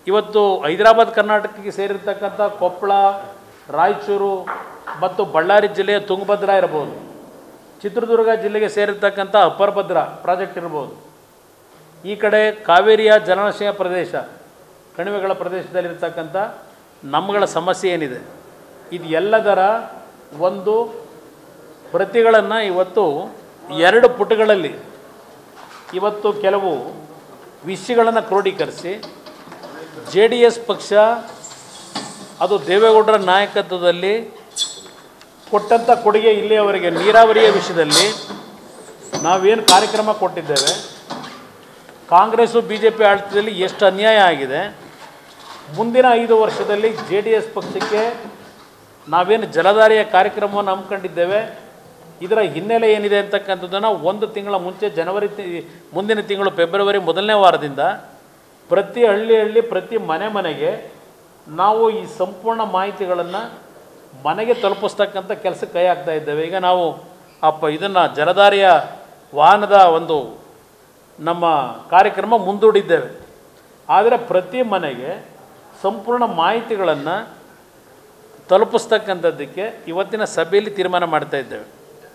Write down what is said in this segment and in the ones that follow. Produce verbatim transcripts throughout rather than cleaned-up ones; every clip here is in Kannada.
ಇವತ್ತು ಹೈದರಾಬಾದ್ ಕರ್ನಾಟಕಕ್ಕೆ ಸೇರಿರ್ತಕ್ಕಂಥ ಕೊಪ್ಪಳ, ರಾಯಚೂರು ಮತ್ತು ಬಳ್ಳಾರಿ ಜಿಲ್ಲೆಯ ತುಂಗಭದ್ರಾ ಇರ್ಬೋದು, ಚಿತ್ರದುರ್ಗ ಜಿಲ್ಲೆಗೆ ಸೇರಿರ್ತಕ್ಕಂಥ ಅಪರಭದ್ರಾ ಪ್ರಾಜೆಕ್ಟ್ ಇರ್ಬೋದು, ಈ ಕಡೆ ಕಾವೇರಿಯ ಜಲಾಶಯ ಪ್ರದೇಶ, ಕಣಿವೆಗಳ ಪ್ರದೇಶದಲ್ಲಿರ್ತಕ್ಕಂಥ ನಮ್ಮಗಳ ಸಮಸ್ಯೆ ಏನಿದೆ, ಇದು ಎಲ್ಲದರ ಒಂದು ಪ್ರತಿಗಳನ್ನು ಇವತ್ತು ಎರಡು ಪುಟಗಳಲ್ಲಿ ಇವತ್ತು ಕೆಲವು ವಿಷಯಗಳನ್ನು ಕ್ರೋಢೀಕರಿಸಿ ಜೆ ಡಿ ಎಸ್ ಪಕ್ಷ ಅದು ದೇವೇಗೌಡರ ನಾಯಕತ್ವದಲ್ಲಿ ಕೊಟ್ಟಂಥ ಕೊಡುಗೆ ಇಲ್ಲಿಯವರೆಗೆ ನೀರಾವರಿಯ ವಿಷಯದಲ್ಲಿ ನಾವೇನು ಕಾರ್ಯಕ್ರಮ ಕೊಟ್ಟಿದ್ದೇವೆ, ಕಾಂಗ್ರೆಸ್ಸು ಬಿ ಜೆ ಪಿ ಆಡಳಿತದಲ್ಲಿ ಎಷ್ಟು ಅನ್ಯಾಯ ಆಗಿದೆ, ಮುಂದಿನ ಐದು ವರ್ಷದಲ್ಲಿ ಜೆ ಡಿ ಎಸ್ ಪಕ್ಷಕ್ಕೆ ನಾವೇನು ಜಲಧಾರೆಯ ಕಾರ್ಯಕ್ರಮವನ್ನು ಹಮ್ಮಿಕೊಂಡಿದ್ದೇವೆ ಇದರ ಹಿನ್ನೆಲೆ ಏನಿದೆ ಅಂತಕ್ಕಂಥದ್ದನ್ನು ಒಂದು ತಿಂಗಳ ಮುಂಚೆ ಜನವರಿ ತಿ ಮುಂದಿನ ತಿಂಗಳು ಫೆಬ್ರವರಿ ಮೊದಲನೇ ವಾರದಿಂದ ಪ್ರತಿ ಹಳ್ಳಿ ಹಳ್ಳಿ ಪ್ರತಿ ಮನೆ ಮನೆಗೆ ನಾವು ಈ ಸಂಪೂರ್ಣ ಮಾಹಿತಿಗಳನ್ನು ಮನೆಗೆ ತಲುಪಿಸ್ತಕ್ಕಂಥ ಕೆಲಸಕ್ಕೆ ಕೈ ಹಾಕ್ತಾ ಇದ್ದೇವೆ. ಈಗ ನಾವು ಅಪ್ಪ ಇದನ್ನು ಜಲಧಾರೆಯ ವಾಹನದ ಒಂದು ನಮ್ಮ ಕಾರ್ಯಕ್ರಮ ಮುಂದೂಡಿದ್ದೇವೆ. ಆದರೆ ಪ್ರತಿ ಮನೆಗೆ ಸಂಪೂರ್ಣ ಮಾಹಿತಿಗಳನ್ನು ತಲುಪಿಸ್ತಕ್ಕಂಥದ್ದಕ್ಕೆ ಇವತ್ತಿನ ಸಭೆಯಲ್ಲಿ ತೀರ್ಮಾನ ಮಾಡ್ತಾ ಇದ್ದೇವೆ.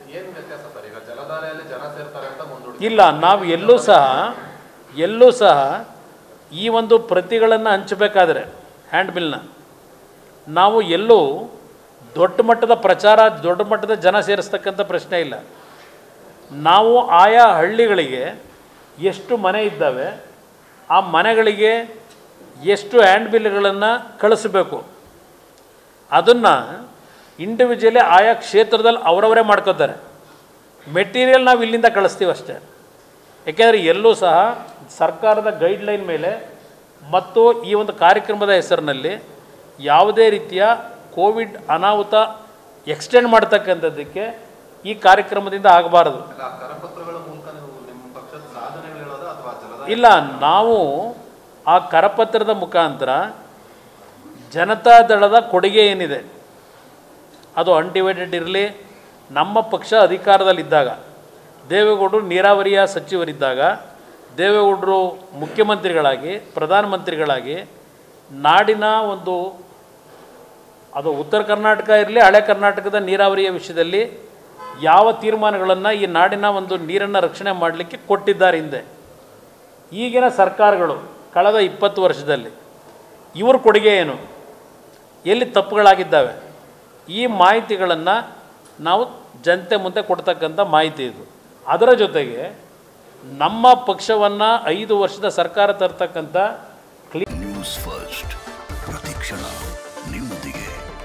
ಇಲ್ಲ, ನಾವು ಎಲ್ಲೂ ಸಹ ಎಲ್ಲೂ ಸಹ ಈ ಒಂದು ಪ್ರತಿಗಳನ್ನು ಹಂಚಬೇಕಾದ್ರೆ ಹ್ಯಾಂಡ್ ಬಿಲ್ನ ನಾವು ಎಲ್ಲೂ ದೊಡ್ಡ ಮಟ್ಟದ ಪ್ರಚಾರ, ದೊಡ್ಡ ಮಟ್ಟದ ಜನ ಸೇರಿಸ್ತಕ್ಕಂಥ ಪ್ರಶ್ನೆ ಇಲ್ಲ. ನಾವು ಆಯಾ ಹಳ್ಳಿಗಳಿಗೆ ಎಷ್ಟು ಮನೆ ಇದ್ದಾವೆ ಆ ಮನೆಗಳಿಗೆ ಎಷ್ಟು ಹ್ಯಾಂಡ್ ಬಿಲ್ಗಳನ್ನು ಕಳಿಸಬೇಕು ಅದನ್ನು ಇಂಡಿವಿಜುವಲಿ ಆಯಾ ಕ್ಷೇತ್ರದಲ್ಲಿ ಅವರವರೇ ಮಾಡ್ಕೋತಾರೆ. ಮೆಟೀರಿಯಲ್ ನಾವು ಇಲ್ಲಿಂದ ಕಳಿಸ್ತೀವಿ ಅಷ್ಟೇ. ಯಾಕೆಂದರೆ ಎಲ್ಲೂ ಸಹ ಸರ್ಕಾರದ ಗೈಡ್ಲೈನ್ ಮೇಲೆ ಮತ್ತು ಈ ಒಂದು ಕಾರ್ಯಕ್ರಮದ ಹೆಸರಿನಲ್ಲಿ ಯಾವುದೇ ರೀತಿಯ ಕೋವಿಡ್ ಅನಾಹುತ ಎಕ್ಸ್ಟೆಂಡ್ ಮಾಡ್ತಕ್ಕಂಥದ್ದಕ್ಕೆ ಈ ಕಾರ್ಯಕ್ರಮದಿಂದ ಆಗಬಾರದು. ಇಲ್ಲ, ನಾವು ಆ ಕರಪತ್ರದ ಮುಖಾಂತರ ಜನತಾದಳದ ಕೊಡುಗೆ ಏನಿದೆ ಅದು ಅನ್ಡಿವೈಡೆಡ್ ಇರಲಿ, ನಮ್ಮ ಪಕ್ಷ ಅಧಿಕಾರದಲ್ಲಿದ್ದಾಗ, ದೇವೇಗೌಡರು ನೀರಾವರಿಯ ಸಚಿವರಿದ್ದಾಗ, ದೇವೇಗೌಡರು ಮುಖ್ಯಮಂತ್ರಿಗಳಾಗಿ ಪ್ರಧಾನಮಂತ್ರಿಗಳಾಗಿ ನಾಡಿನ ಒಂದು ಅದು ಉತ್ತರ ಕರ್ನಾಟಕ ಇರಲಿ ಹಳೆ ಕರ್ನಾಟಕದ ನೀರಾವರಿಯ ವಿಷಯದಲ್ಲಿ ಯಾವ ತೀರ್ಮಾನಗಳನ್ನು ಈ ನಾಡಿನ ಒಂದು ನೀರನ್ನು ರಕ್ಷಣೆ ಮಾಡಲಿಕ್ಕೆ ಕೊಟ್ಟಿದ್ದಾರೆ ಹಿಂದೆ. ಈಗಿನ ಸರ್ಕಾರಗಳು ಕಳೆದ ಇಪ್ಪತ್ತು ವರ್ಷದಲ್ಲಿ ಇವ್ರ ಕೊಡುಗೆ ಏನು, ಎಲ್ಲಿ ತಪ್ಪುಗಳಾಗಿದ್ದಾವೆ, ಈ ಮಾಹಿತಿಗಳನ್ನು ನಾವು ಜನತೆ ಮುಂದೆ ಕೊಡ್ತಕ್ಕಂಥ ಮಾಹಿತಿ ಇದು. ಅದರ ಜೊತೆಗೆ ನಮ್ಮ ಪಕ್ಷವನ್ನು ಐದು ವರ್ಷದ ಸರ್ಕಾರ ತರ್ತಕ್ಕಂಥ ನ್ಯೂಸ್ ಫಸ್ಟ್ ಪ್ರತಿಕ್ಷಣ ನಿಮ್ಮೊಂದಿಗೆ.